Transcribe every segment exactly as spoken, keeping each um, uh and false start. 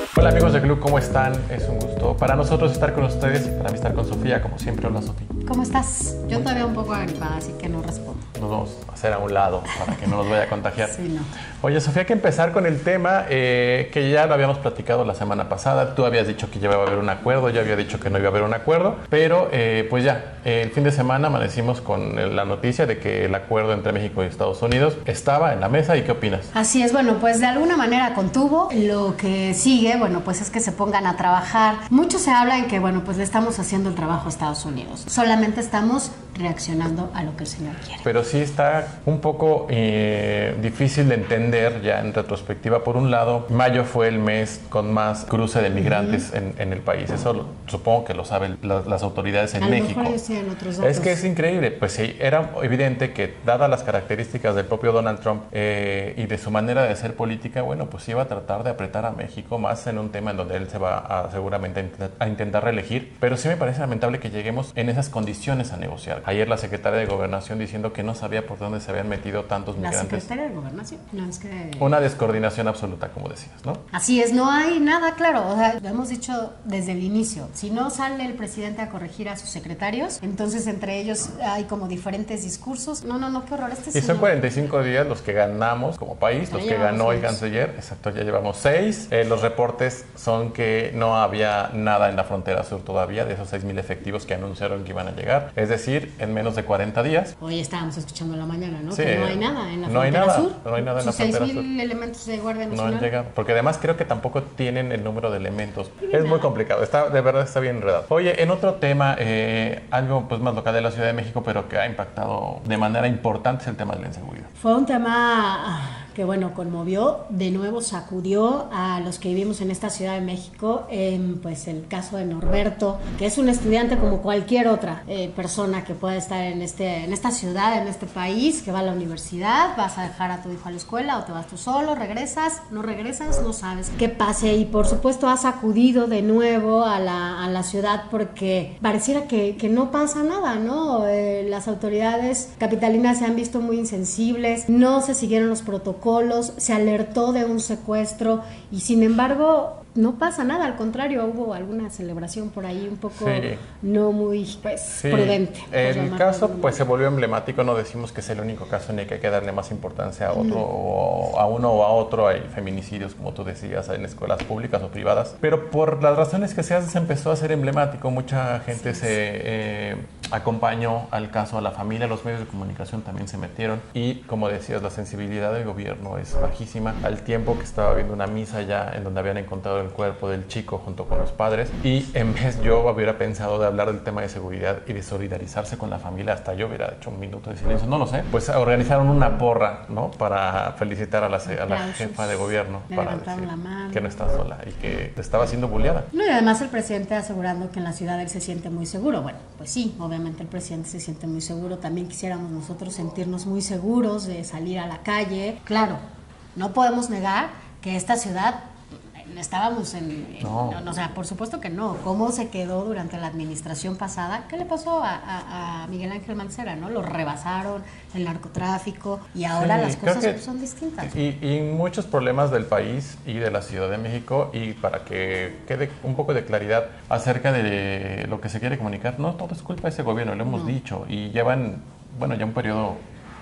Hola amigos de Club, ¿cómo están? Es un gusto para nosotros estar con ustedes y para mí estar con Sofía, como siempre. Hola Sofía. ¿Cómo estás? Yo todavía un poco agripada, así que no respondo. Nos vamos a hacer a un lado para que no nos vaya a contagiar. Sí, no. Oye Sofía, hay que empezar con el tema eh, que ya lo habíamos platicado la semana pasada. Tú habías dicho que ya iba a haber un acuerdo, yo había dicho que no iba a haber un acuerdo, pero eh, pues ya, eh, el fin de semana amanecimos con la noticia de que el acuerdo entre México y Estados Unidos estaba en la mesa. ¿Y qué opinas? Así es, bueno, pues de alguna manera contuvo. Lo que sigue, bueno, pues es que se pongan a trabajar. Mucho se habla en que, bueno, pues le estamos haciendo el trabajo a Estados Unidos. Solamente estamos reaccionando a lo que el señor quiere. Pero sí está un poco eh, difícil de entender ya en retrospectiva. Por un lado, mayo fue el mes con más cruce de migrantes uh-huh. en, en el país. Eso lo, supongo que lo saben las, las autoridades en a México. Lo mejor sí, en otros datos. Es que es increíble. Pues sí, era evidente que, dadas las características del propio Donald Trump eh, y de su manera de hacer política, bueno, pues iba a tratar de apretar a México más en un tema en donde él se va a, seguramente a, int- a intentar reelegir. Pero sí me parece lamentable que lleguemos en esas condiciones a negociar. Ayer la secretaria de Gobernación diciendo que no sabía por dónde se habían metido tantos la migrantes. ¿La secretaria de Gobernación? No, es que... Una descoordinación absoluta, como decías, ¿no? Así es, no hay nada claro. O sea, lo hemos dicho desde el inicio. Si no sale el presidente a corregir a sus secretarios, entonces entre ellos hay como diferentes discursos. No, no, no, qué horror. Este y son señor... cuarenta y cinco días los que ganamos como país, los que ganó seis. El canciller. Exacto, ya llevamos seis. Eh, los reportes son que no había nada en la frontera sur todavía de esos seis mil efectivos que anunciaron que iban a llegar. Es decir, en menos de cuarenta días. Hoy estábamos escuchando en la mañana, ¿no? Sí, que no hay nada en la no frontera hay nada, sur. No hay nada en la frontera sur. seis mil elementos de Guardia Nacional. No han llegado, porque además creo que tampoco tienen el número de elementos. Es nada. muy complicado, está, de verdad está bien enredado. Oye, en otro tema, eh, algo pues más local de la Ciudad de México, pero que ha impactado de manera importante, es el tema de la inseguridad. Fue un tema que, bueno, conmovió, de nuevo sacudió a los que vivimos en esta Ciudad de México, eh, pues el caso de Norberto, que es un estudiante como cualquier otra eh, persona que pueda estar en, este, en esta ciudad, en este país, que va a la universidad, vas a dejar a tu hijo a la escuela o te vas tú solo, regresas, no regresas, no sabes qué pase, y por supuesto ha sacudido de nuevo a la, a la ciudad porque pareciera que, que no pasa nada, ¿no? Eh, las autoridades capitalinas se han visto muy insensibles, no se siguieron los protocolos, se alertó de un secuestro y sin embargo no pasa nada, al contrario, hubo alguna celebración por ahí un poco sí. no muy pues, sí. prudente. El caso pues se volvió emblemático, no decimos que es el único caso ni que hay que darle más importancia a otro, mm. o a uno o a otro. Hay feminicidios, como tú decías, en escuelas públicas o privadas, pero por las razones que sean se empezó a ser emblemático. Mucha gente sí. se eh, acompañó al caso, a la familia, los medios de comunicación también se metieron y, como decías, la sensibilidad del gobierno es bajísima, al tiempo que estaba viendo una misa ya en donde habían encontrado el cuerpo del chico junto con los padres, y en vez yo hubiera pensado de hablar del tema de seguridad y de solidarizarse con la familia, hasta yo hubiera hecho un minuto de silencio, no lo sé, pues organizaron una porra, ¿no? Para felicitar a la, a la jefa de gobierno, Le para decir la mano. que no está sola y que estaba siendo bulleada. No, y además el presidente asegurando que en la ciudad él se siente muy seguro. Bueno, pues sí, obviamente el presidente se siente muy seguro, también quisiéramos nosotros sentirnos muy seguros de salir a la calle. Claro, no podemos negar que esta ciudad estábamos en, en no. no, o sea, por supuesto que no. ¿Cómo se quedó durante la administración pasada? ¿Qué le pasó a, a, a Miguel Ángel Mancera, no? Lo rebasaron, el narcotráfico, y ahora sí, las cosas que, son distintas. Y, y muchos problemas del país y de la Ciudad de México, y para que quede un poco de claridad acerca de lo que se quiere comunicar, no todo es culpa de ese gobierno, lo hemos no. dicho, y llevan, bueno, ya un periodo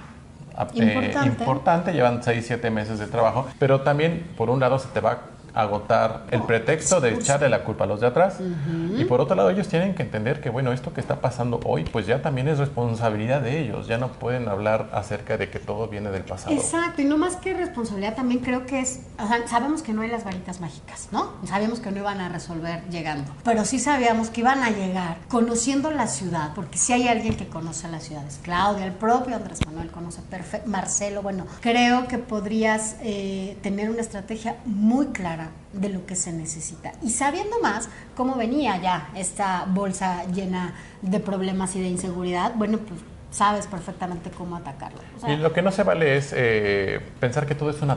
importante. Eh, importante, llevan seis, siete meses de trabajo, pero también, por un lado, se te va agotar el pretexto de echarle la culpa a los de atrás, uh-huh. y por otro lado ellos tienen que entender que bueno, esto que está pasando hoy pues ya también es responsabilidad de ellos, ya no pueden hablar acerca de que todo viene del pasado. Exacto, y no más que responsabilidad, también creo que es, o sea, sabemos que no hay las varitas mágicas, ¿no? Sabíamos que no iban a resolver llegando, pero sí sabíamos que iban a llegar conociendo la ciudad, porque si hay alguien que conoce la ciudad es Claudia, el propio Andrés Manuel conoce perfecto, Marcelo, bueno, creo que podrías eh, tener una estrategia muy clara de lo que se necesita, y sabiendo más cómo venía ya esta bolsa llena de problemas y de inseguridad, bueno, pues sabes perfectamente cómo atacarlo. O sea, y lo que no se vale es eh, pensar que todo es un ataque.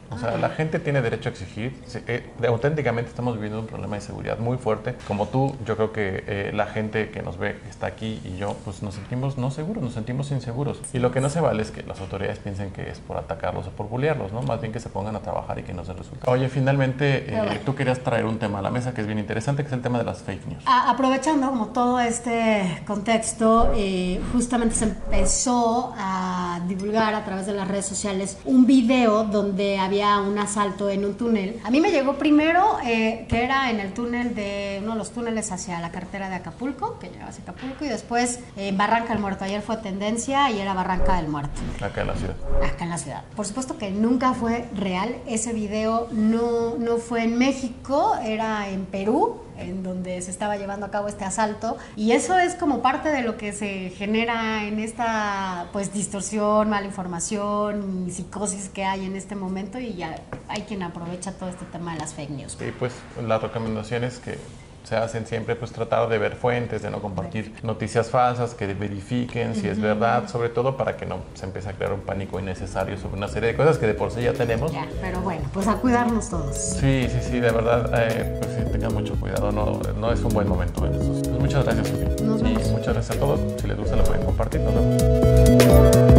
O sea, la gente tiene derecho a exigir. Sí, eh, auténticamente estamos viviendo un problema de seguridad muy fuerte. Como tú, yo creo que eh, la gente que nos ve, que está aquí y yo, pues nos sentimos no seguros, nos sentimos inseguros. Y lo que no se vale es que las autoridades piensen que es por atacarlos o por bullearlos, ¿no? Más bien que se pongan a trabajar y que no se resulta. Oye, finalmente, eh, bueno. tú querías traer un tema a la mesa que es bien interesante, que es el tema de las fake news. A aprovechando como todo este contexto, eh, justamente se empezó a divulgar a través de las redes sociales un video donde había un asalto en un túnel. A mí me llegó primero eh, que era en el túnel de uno de los túneles hacia la carretera de Acapulco, que llegaba hacia Acapulco, y después en eh, Barranca del Muerto. Ayer fue tendencia y era Barranca del Muerto. Acá en la ciudad. Acá en la ciudad. Por supuesto que nunca fue real. Ese video no, no fue en México, era en Perú, en donde se estaba llevando a cabo este asalto, y eso es como parte de lo que se genera en esta pues distorsión, mala información y psicosis que hay en este momento, y ya hay quien aprovecha todo este tema de las fake news. Y pues las recomendaciones que se hacen siempre, pues tratar de ver fuentes, de no compartir noticias falsas, que verifiquen uh-huh. si es verdad, sobre todo para que no se empiece a crear un pánico innecesario sobre una serie de cosas que de por sí ya tenemos. Ya, pero bueno, pues a cuidarnos todos. Sí, sí, sí, de verdad, eh, pues sí, tengan mucho cuidado, no, no es un buen momento. Pues muchas gracias, Sofía. Nos vemos. Y muchas gracias a todos. Si les gusta, lo pueden compartir. Nos vemos.